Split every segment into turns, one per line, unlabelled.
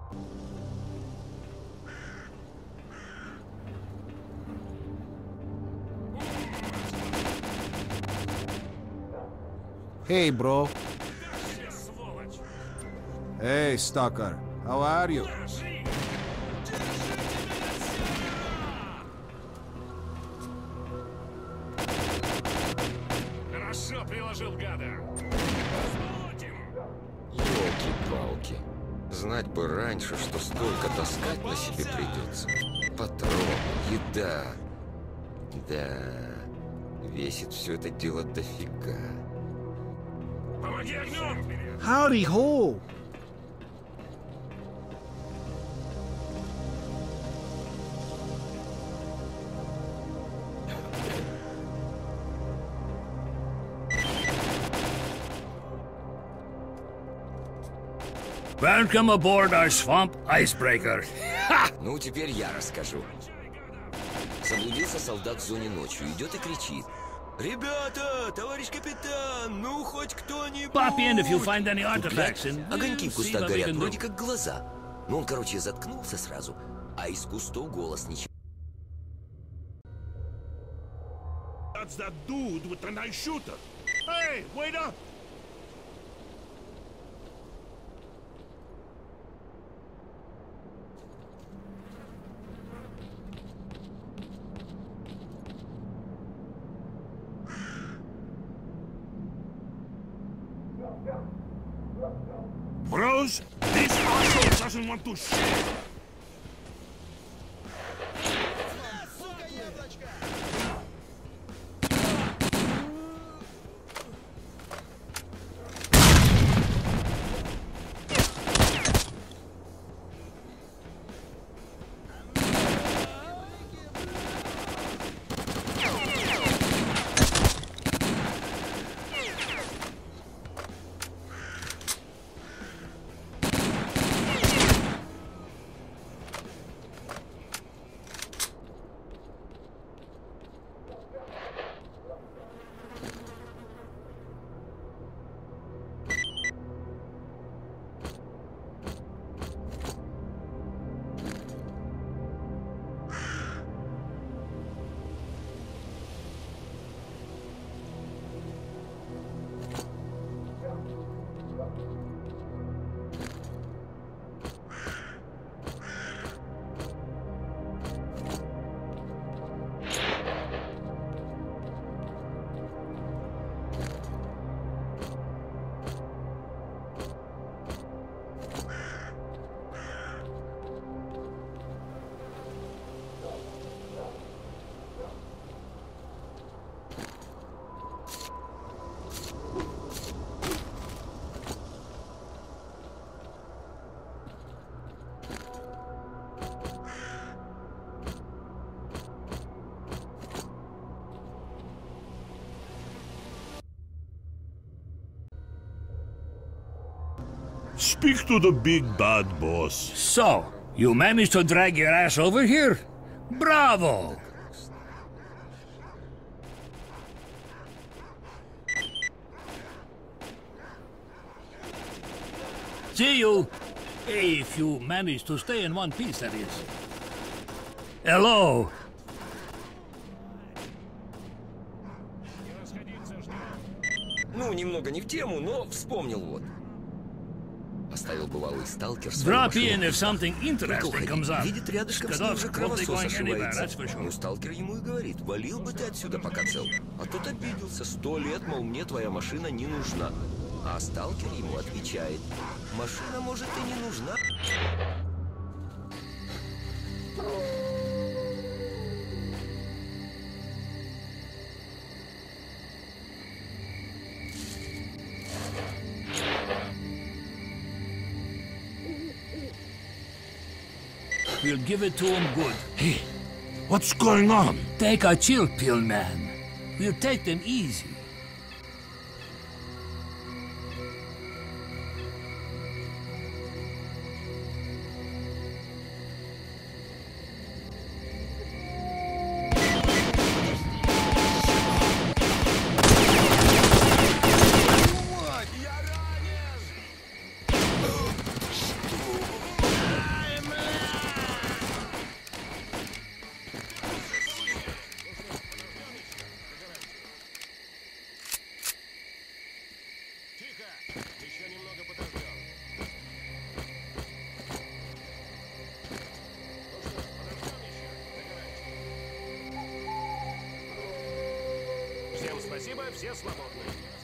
Hey, bro. Hey, stalker. How are you?
Хорошо приложил, гада.
Ёлки-палки. Знать бы раньше, что столько таскать на себе придется. Патроны, еда. Да, весит все это дело дофига.
Помоги огнем!
Howdy ho!
Welcome aboard our swamp icebreaker.
Ну, теперь я расскажу. Заблудился солдат в зоне ночью, идет и кричит. Ребята, товарищ капитан, ну хоть кто-нибудь!
Pop in if you find any artifacts and
Огоньки в
we'll see
кустах
what we
горят,
can do.
вроде как глаза. Ну, он, короче, заткнулся сразу, а из кустов голос ничего.
That's that dude with the nice shooter. Hey, wait up! Bros, this asshole doesn't want to shit. Speak to the big bad boss.
So, you managed to drag your ass over here? Bravo! See you. If you manage to stay in one piece, that is. Hello.
Ну, немного не в тему, но вспомнил вот. Оставил бывалый сталкер
Drop
свою
in
машину.
if something interesting comes up.
Видит рядышком с ним
Сказав,
же
won't be
кровосос
going anywhere,
ошивается.
that's for sure.
Ну, сталкер ему и говорит, валил бы ты отсюда, пока цел. А тот обиделся, 100 лет, мол, мне твоя машина не нужна. А сталкер ему отвечает, машина, может, и не нужна.
We'll give it to him good.
Hey, what's going on?
Take a chill pill, man. We'll take them easy.
Все свободны.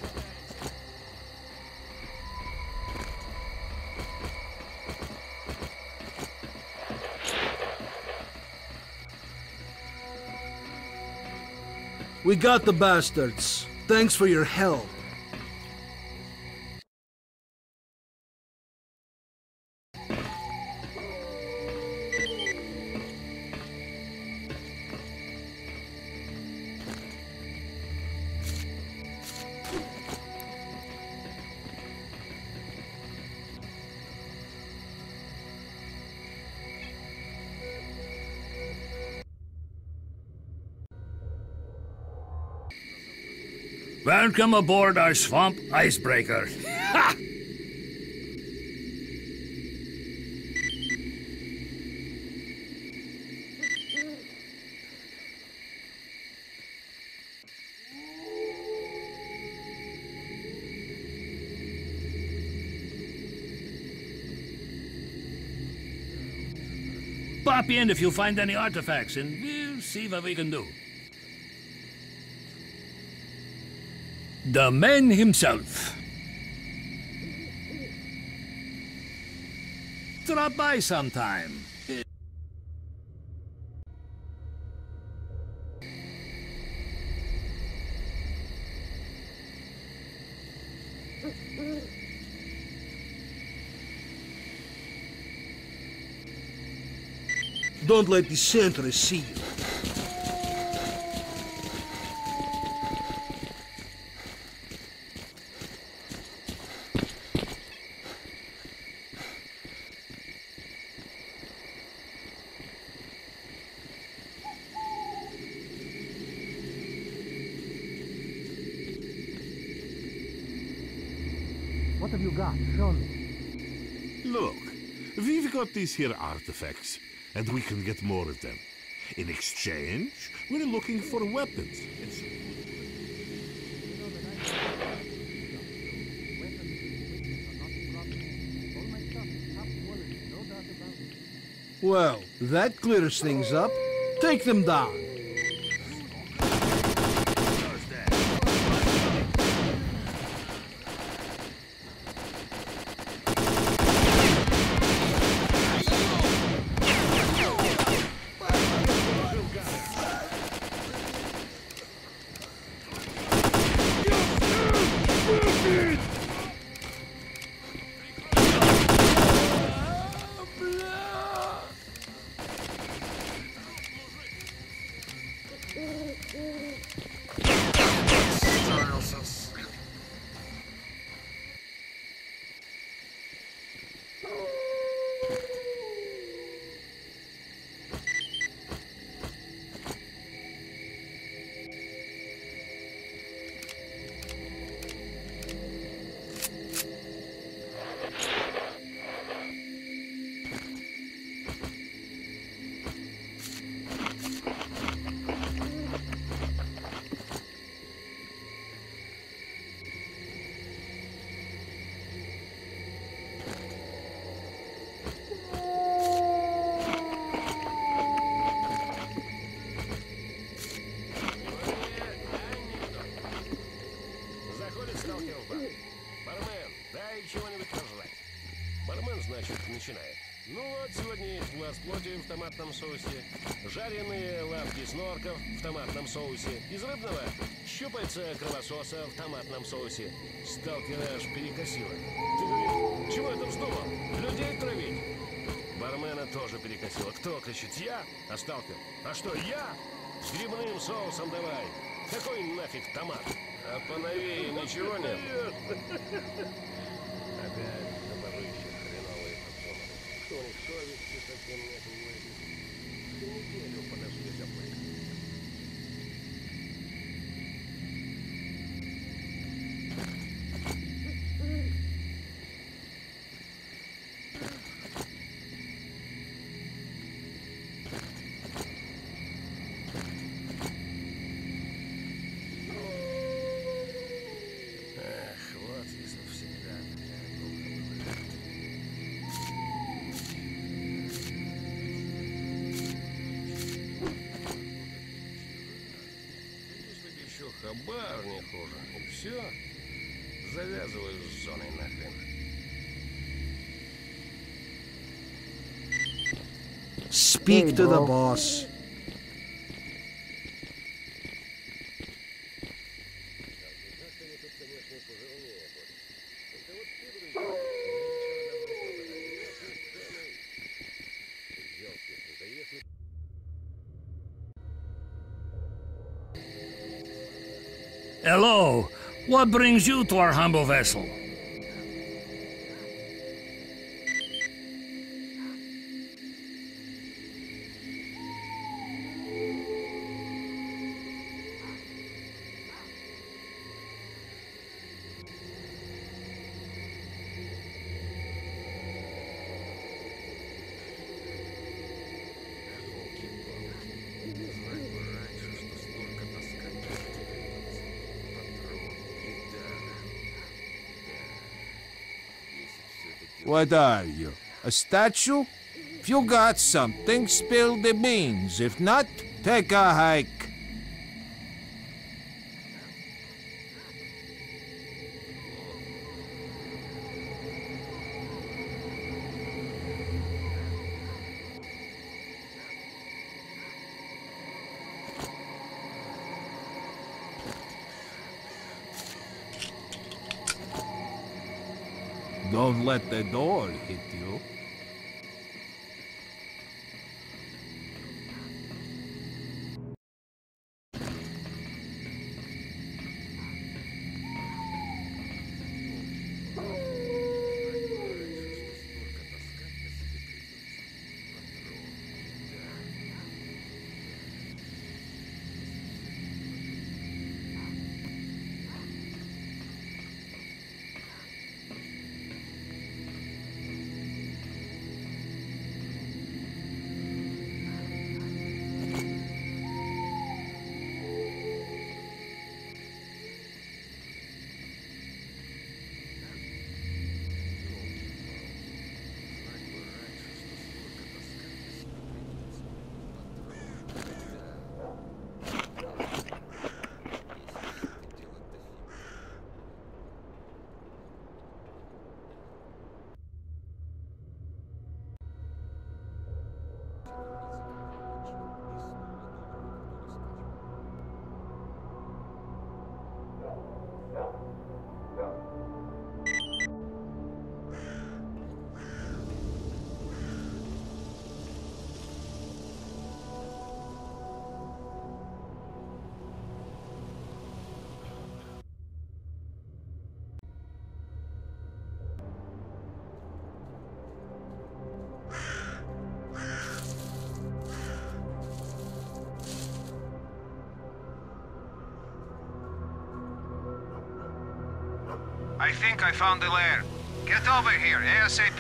We got the bastards. Thanks for your help.
Welcome aboard our swamp icebreaker. Ha! Pop in if you find any artifacts, and we'll see what we can do. The man himself. Drop by sometime.
Don't let the sentries see you.
What have you got? Show me.
Look, we've got these here artifacts, and we can get more of them. In exchange, we're looking for weapons.
Well, that clears things up. Take them down.
Начинает. Ну вот, сегодня есть глаз плоти в томатном соусе, жареные лапки снорков в томатном соусе, из рыбного щупальца кровососа в томатном соусе. Сталкера аж перекосило. Ты говоришь, чего это вздумал? Людей травить? Бармена тоже перекосило. Кто кричит? Я? А сталкер? А что, я? С грибным соусом давай. Какой нафиг томат? А поновее ничего нет? Опять топорище хреновые подсумки. Что у них совести совсем нет, увы. Всю неделю подошли заплыть. бар не хуже. И все. Завязываю с зоной нахрен.
Speak
Hey,
to the
bro.
boss.
Hello. What brings you to our humble vessel?
What are you? A statue? If you got something, spill the beans. If not, take a hike. Don't let the door hit you.
I think I found the lair. Get over here, ASAP.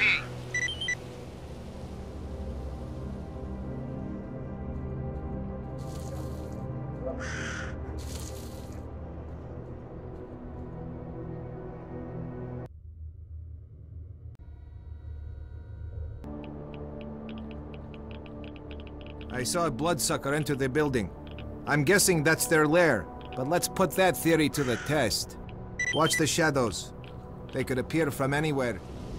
I saw a bloodsucker enter the building. I'm guessing that's their lair, but let's put that theory to the test. Watch the shadows. They could appear from anywhere.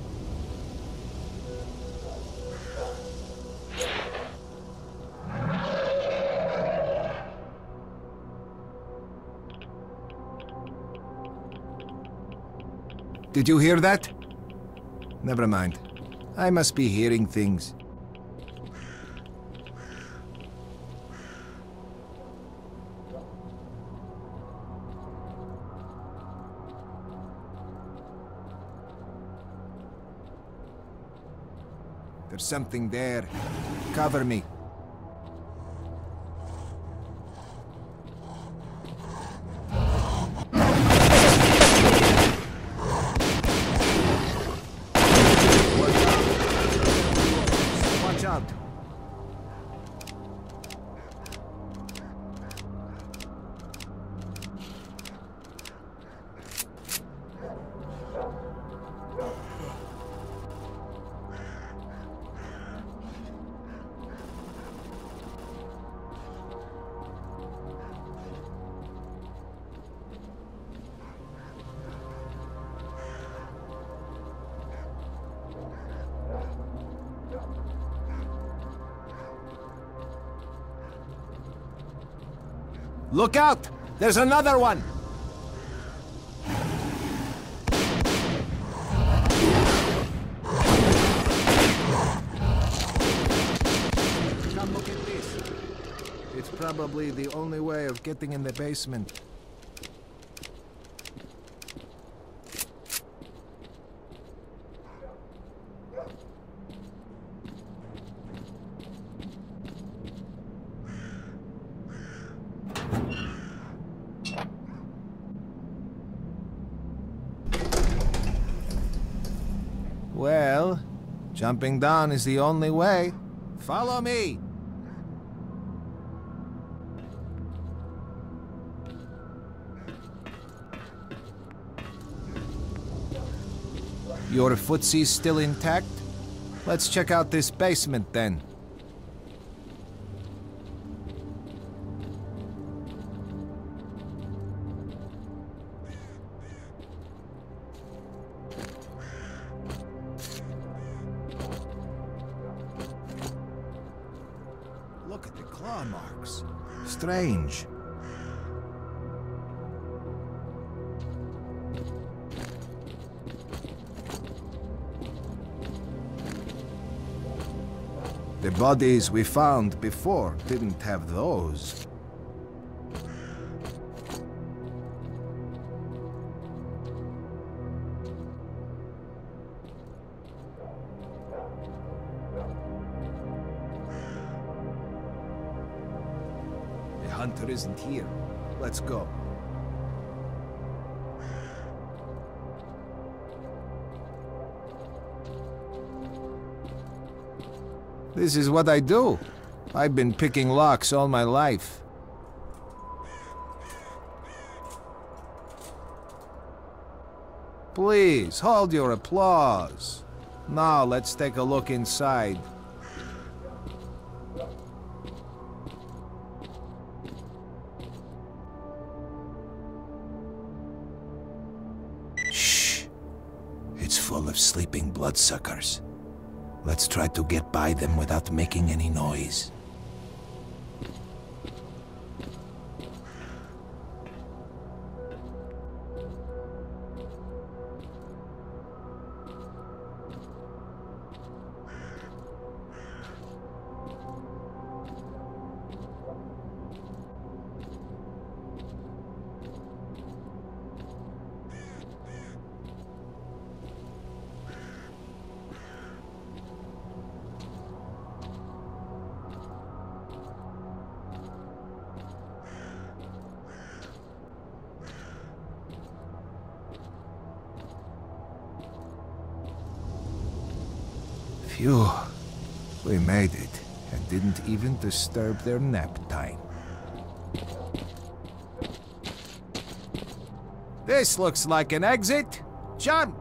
Did you hear that? Never mind. I must be hearing things. There's something there. Cover me. Watch out. Look out! There's another one! Come look at this. It's probably the only way of getting in the basement. Well, jumping down is the only way. Follow me! Your footsie's still intact? Let's check out this basement then. Look at the claw marks. Strange. The bodies we found before didn't have those. The hunter isn't here. Let's go. This is what I do. I've been picking locks all my life. Please, hold your applause. Now let's take a look inside. Shh. It's full of sleeping bloodsuckers. Let's try to get by them without making any noise. Phew, we made it, and didn't even disturb their nap time. This looks like an exit. Jump!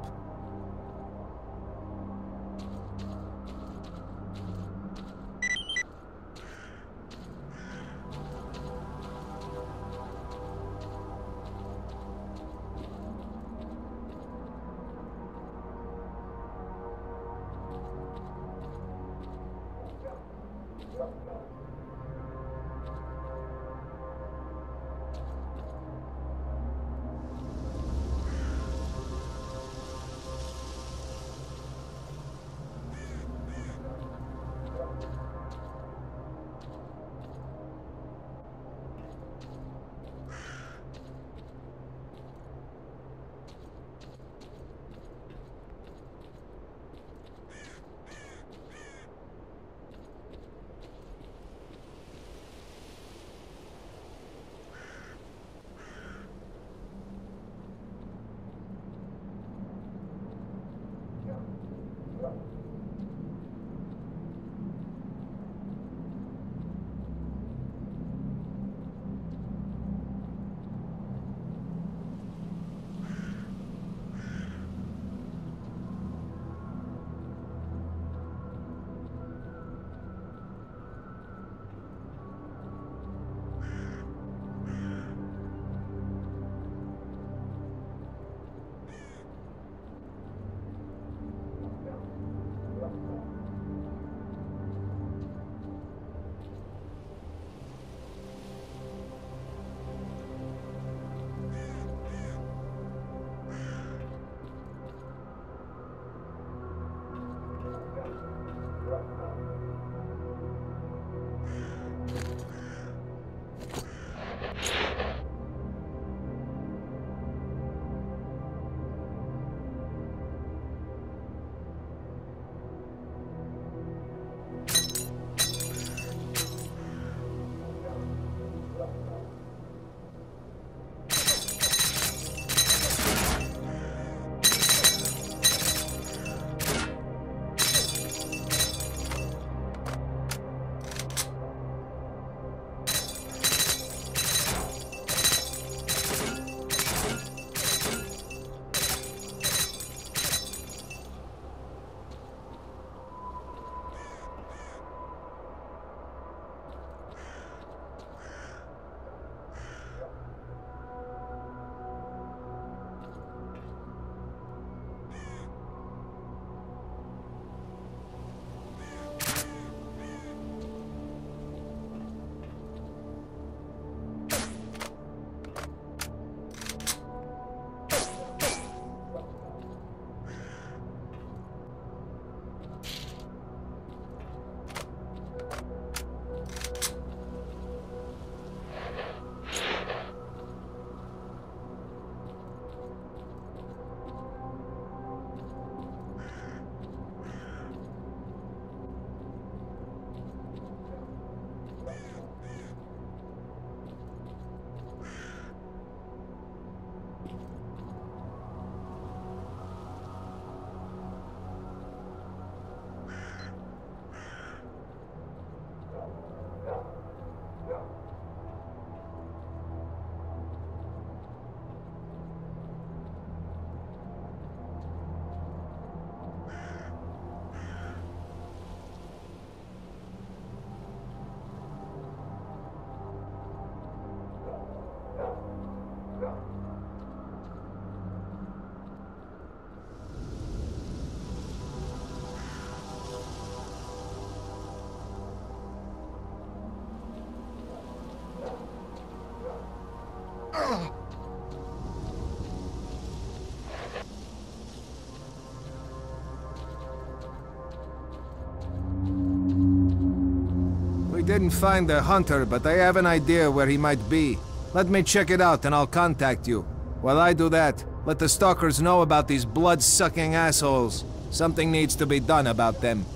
We didn't find the hunter, but I have an idea where he might be. Let me check it out and I'll contact you. While I do that, let the stalkers know about these blood-sucking assholes. Something needs to be done about them.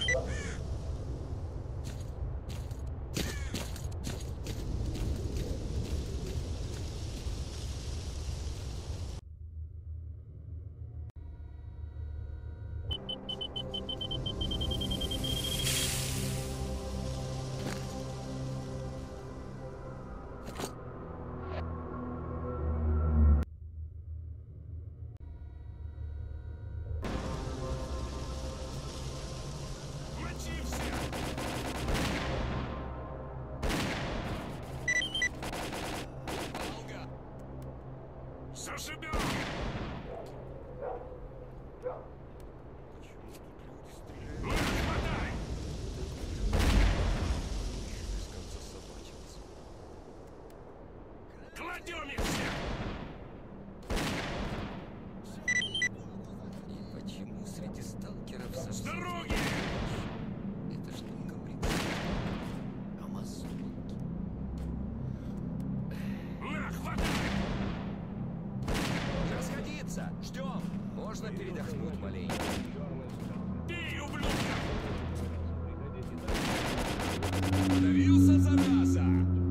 Почему среди сталкеров с дороги? Эта штука прикольная. Амазонки. На, хватай! Расходиться! Ждем! Можно передохнуть маленько. Бей, ублюдка! Подавился, зараза!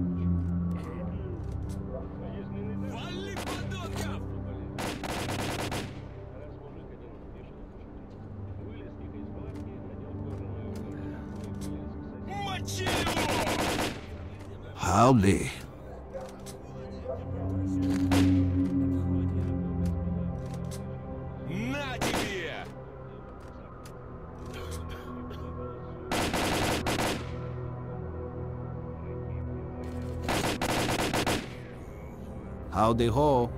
Вали, подонков! Мочи его!
Howdy.
На тебе!
Howdy ho.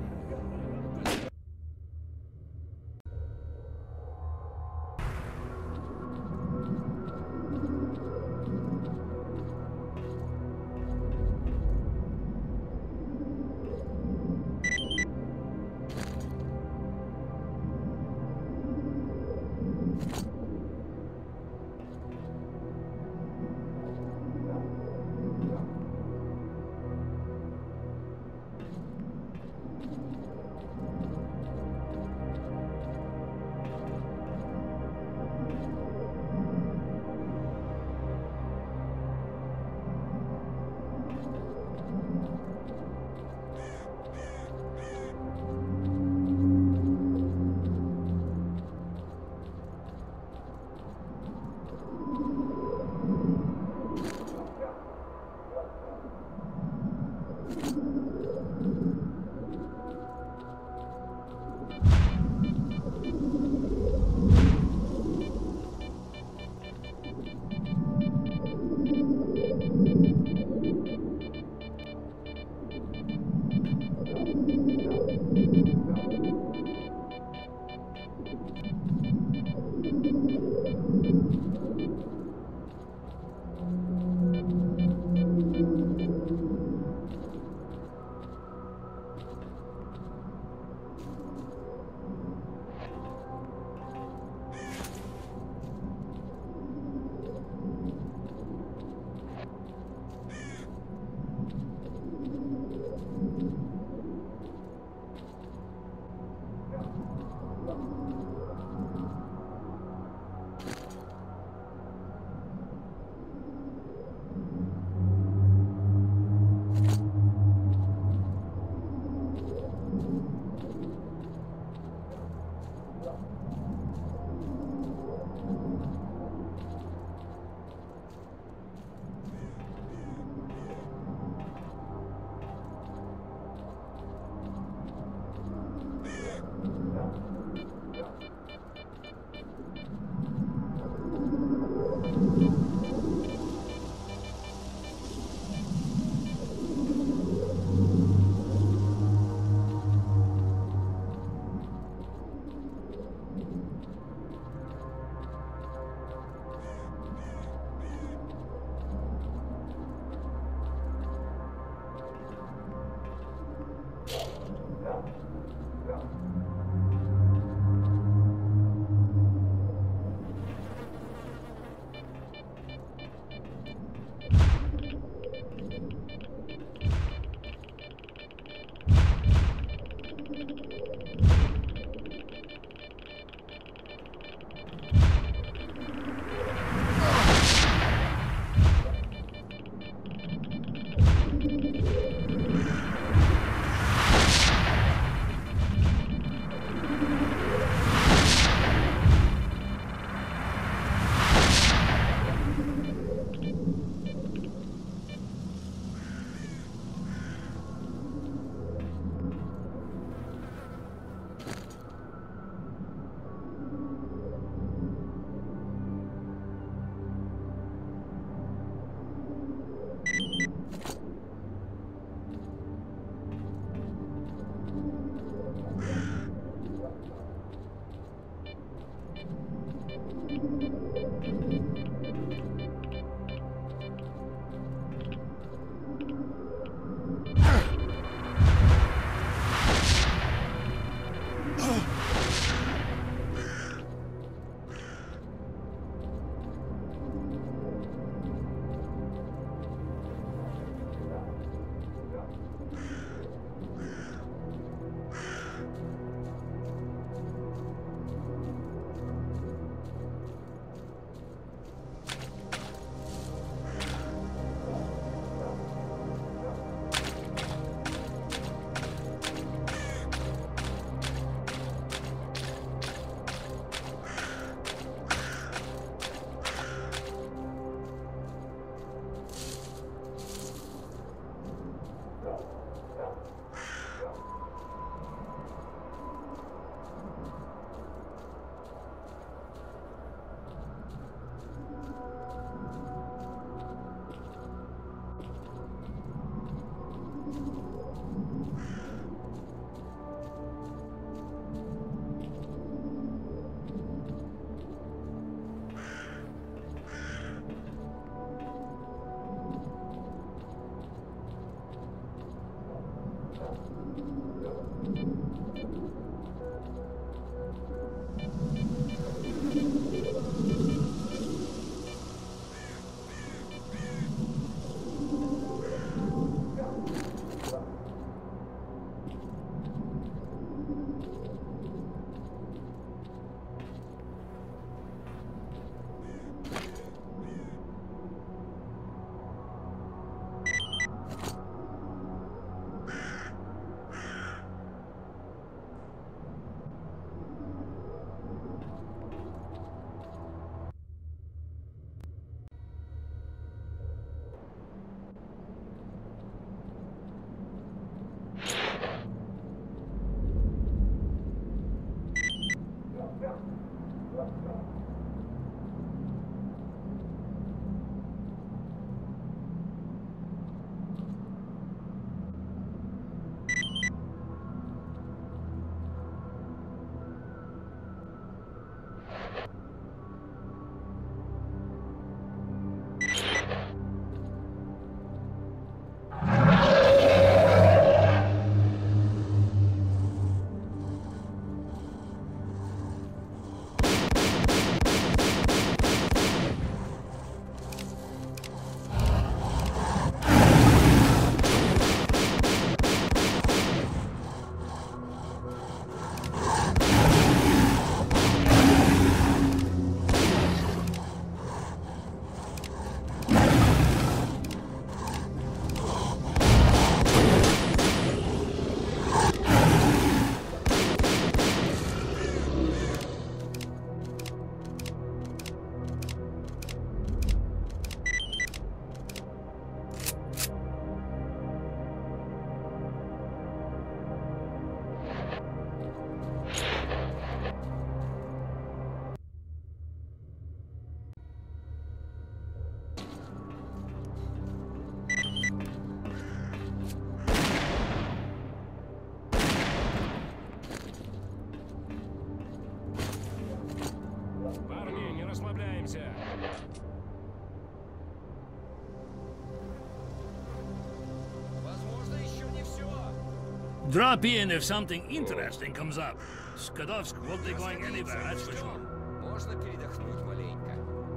Drop in if something interesting comes up. Skadovsk won't be going anywhere, that's for sure.
Можно передохнуть маленько.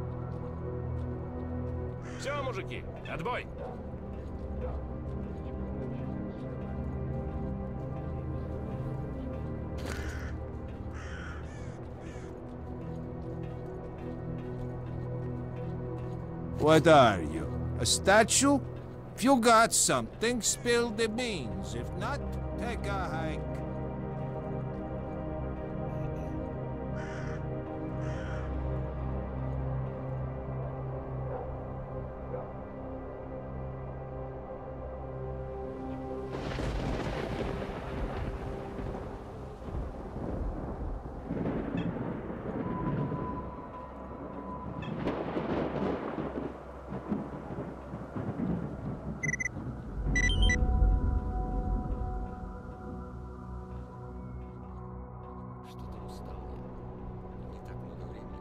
Все, мужики, отбой!
What are you? A statue? If you got something, spill the beans. If not, take a hike.
Что-то устал я. Не так много времени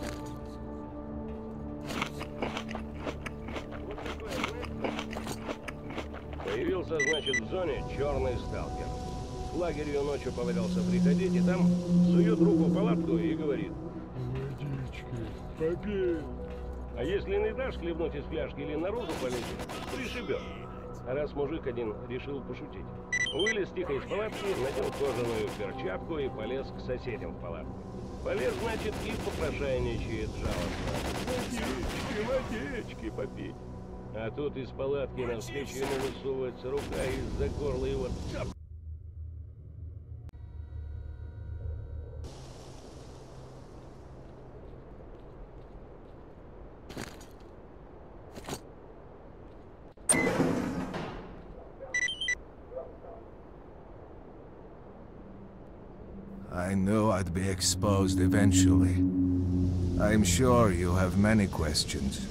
прошло.
Появился, значит, в зоне черный сталкер. С лагерью ночью повалялся приходить, и там сует руку в палатку и говорит: «Водички, попей. А если не дашь хлебнуть из фляжки или наружу полезет, пришибет». А раз мужик один решил пошутить, вылез тихо из палатки, надел кожаную перчатку и полез к соседям в палатку. Полез, значит, и попрошайничает жалостно: «Водички, водички попить». А тут из палатки навстречу ему высовывается рука, и из-за горла его цап.
I knew I'd be exposed eventually. I'm sure you have many questions.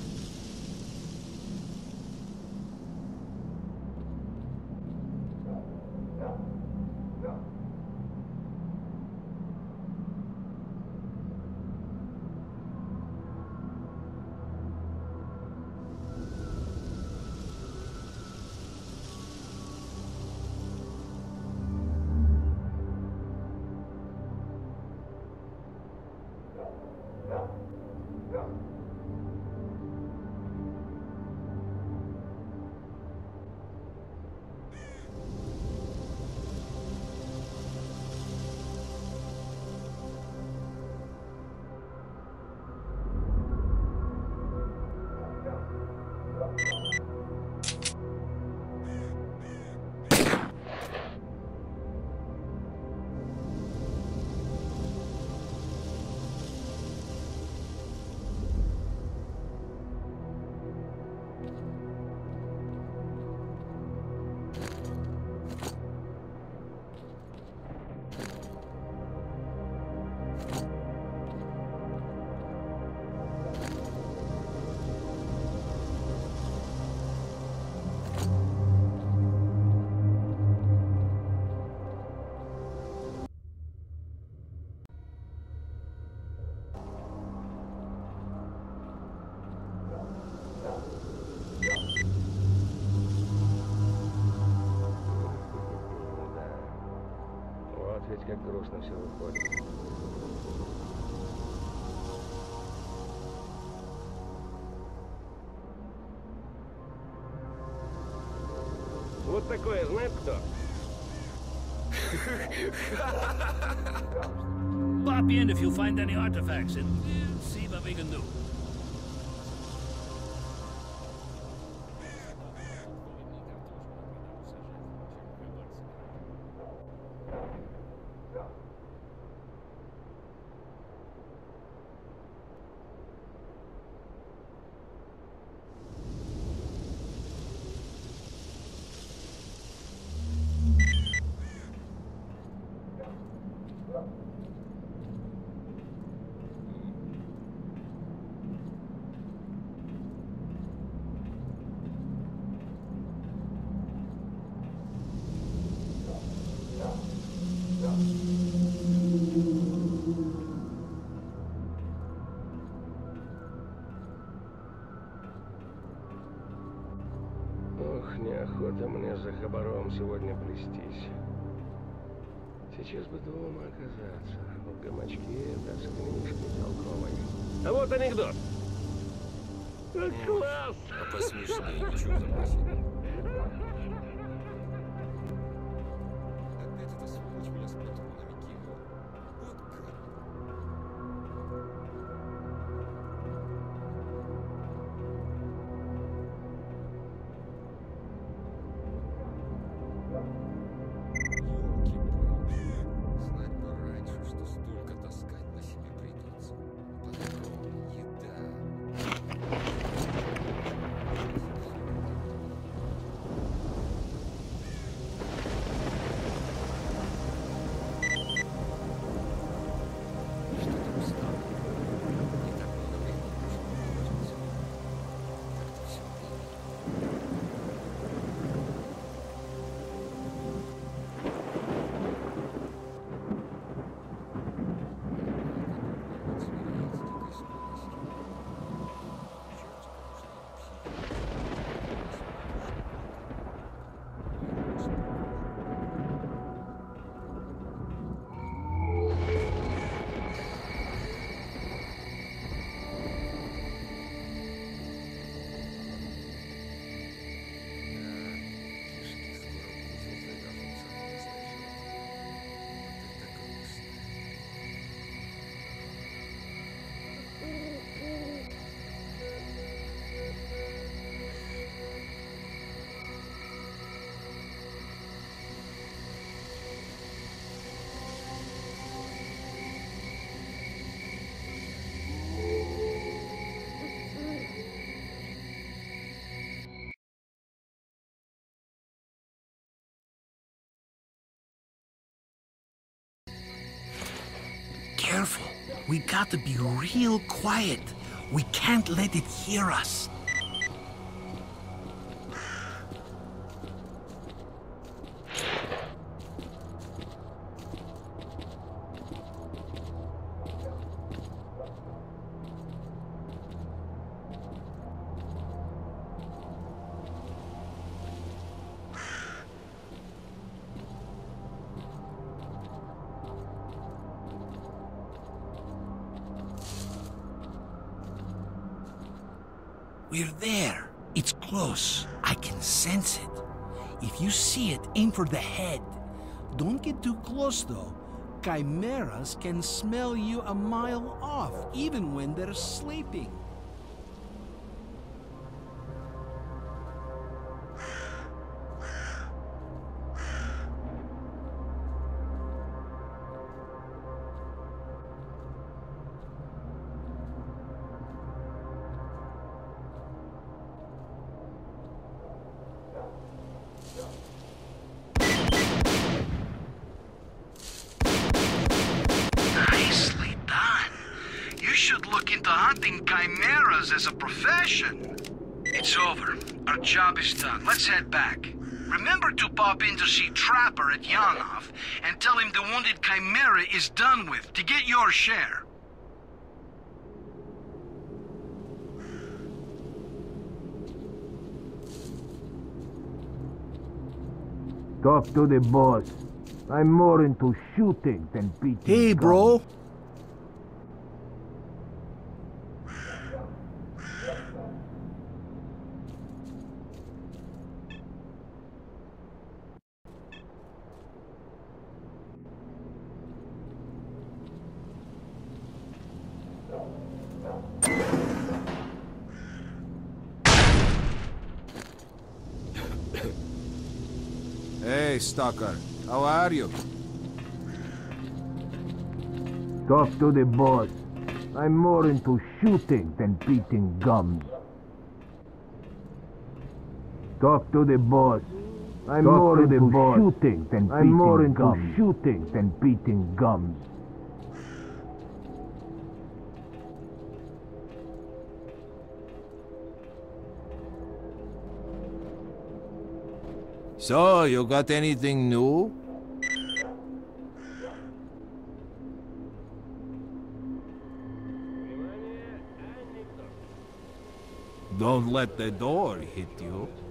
Ведь как грустно все выходит. Вот такое знает кто?
Pop in if you find any artifacts and see what we can do.
Ох, неохота мне за хабаром сегодня плестись. Сейчас бы дома оказаться. В гамачке, да с книжкой толковой. А вот анекдот. Класс!
А посмешнее ничего запросить. Опять эта сволочь меня с патронами кинула. Вот гад. Знать бы раньше, что столько таскать на себе придется. Патроны, еда. Что-то устал. Не так много времени прошло, кажется. Как-то все было. Кишки скоро в узел завяжутся, слышал? Вот это грустно.
Careful. We got to be real quiet. We can't let it hear us. We're there. It's close. I can sense it. If you see it, aim for the head. Don't get too close, though. Chimeras can smell you a mile off, even when they're sleeping. Nicely done. You should look into hunting chimeras as a profession. It's over. Our job is done. Let's head back. Remember to pop in to see Trapper at Yanov and tell him the wounded chimera is done with to get your share.
Talk to the boss. I'm more into shooting than beating.
Hey, bro.
Hey, Stalker. How are you?
Talk to the boss. I'm more into shooting than beating gums. Talk to the boss. I'm more into shooting than beating gums.
So, you got anything new? Don't let the door hit you.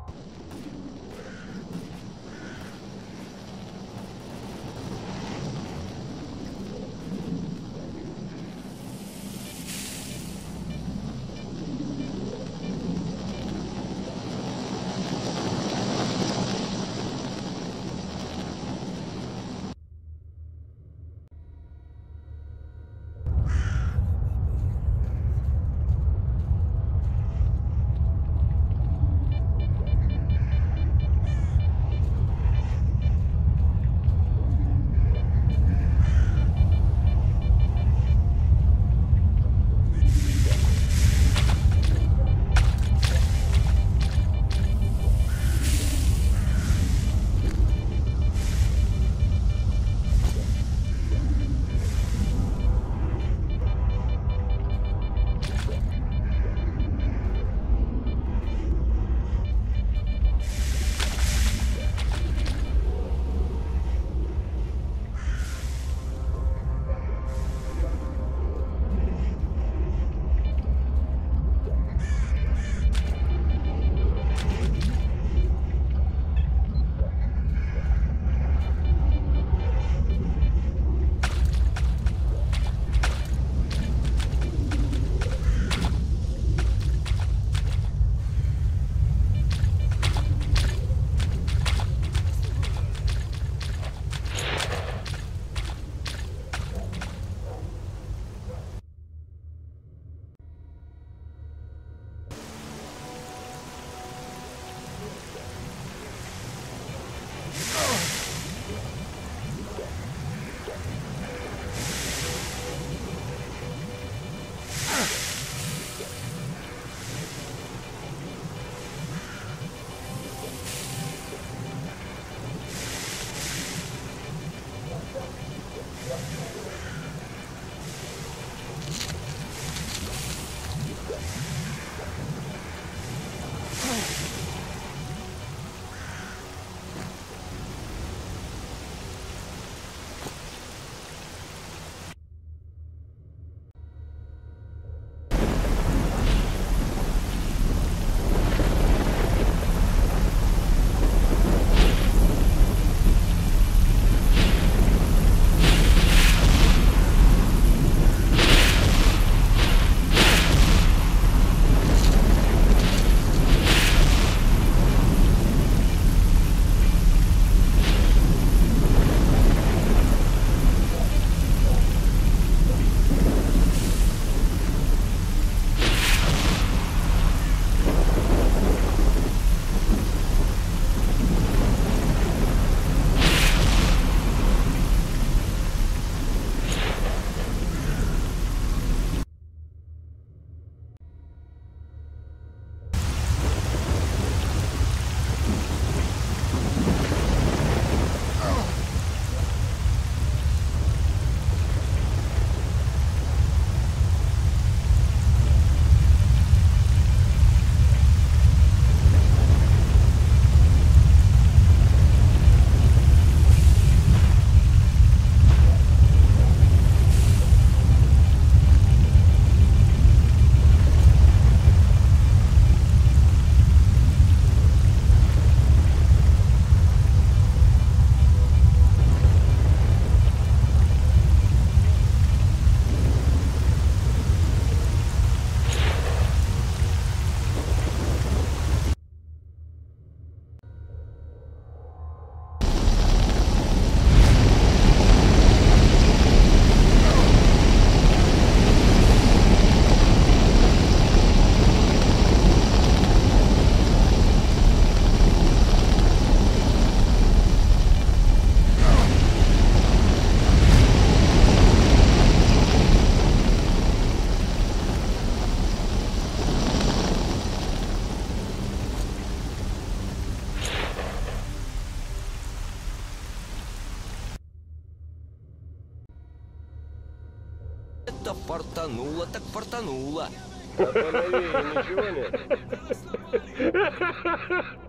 Это фартануло так фартануло.
А по новее ничего нет?